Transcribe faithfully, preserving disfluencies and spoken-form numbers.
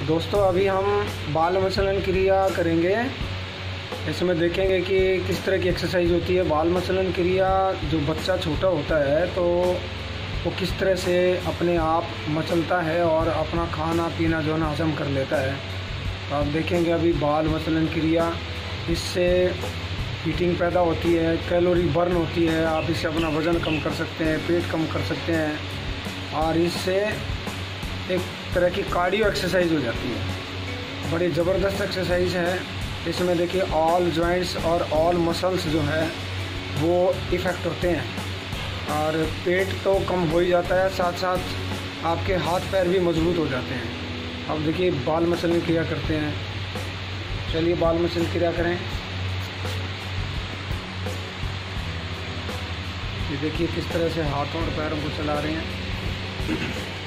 दोस्तों अभी हम बाल मसलन क्रिया करेंगे। इसमें देखेंगे कि किस तरह की एक्सरसाइज होती है। बाल मसलन क्रिया, जो बच्चा छोटा होता है तो वो किस तरह से अपने आप मचलता है और अपना खाना पीना जो है ना हजम कर लेता है। तो आप देखेंगे अभी बाल मसलन क्रिया, इससे हीटिंग पैदा होती है, कैलोरी बर्न होती है, आप इससे अपना वज़न कम कर सकते हैं, पेट कम कर सकते हैं और इससे एक तरह की कार्डियो एक्सरसाइज हो जाती है। बड़ी ज़बरदस्त एक्सरसाइज है। इसमें देखिए ऑल जॉइंट्स और ऑल मसल्स जो है वो इफ़ेक्ट होते हैं और पेट तो कम हो ही जाता है, साथ साथ आपके हाथ पैर भी मजबूत हो जाते हैं। अब देखिए बाल मसलन क्रिया करते हैं। चलिए बाल मसलन क्रिया करें। ये देखिए किस तरह से हाथों और पैरों को चला रहे हैं।